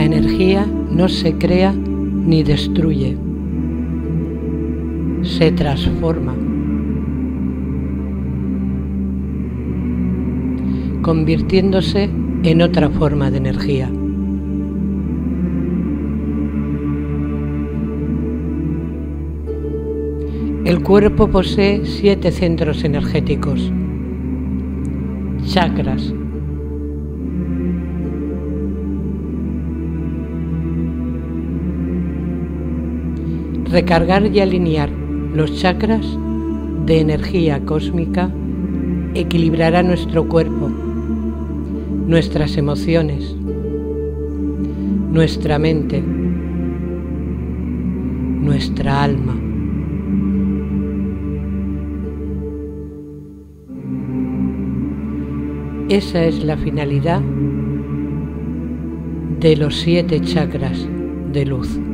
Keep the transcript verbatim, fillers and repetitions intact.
La energía no se crea ni destruye, se transforma, convirtiéndose en otra forma de energía. El cuerpo posee siete centros energéticos, chakras. Recargar y alinear los chakras de energía cósmica equilibrará nuestro cuerpo, nuestras emociones, nuestra mente, nuestra alma. Esa es la finalidad de los siete chakras de luz.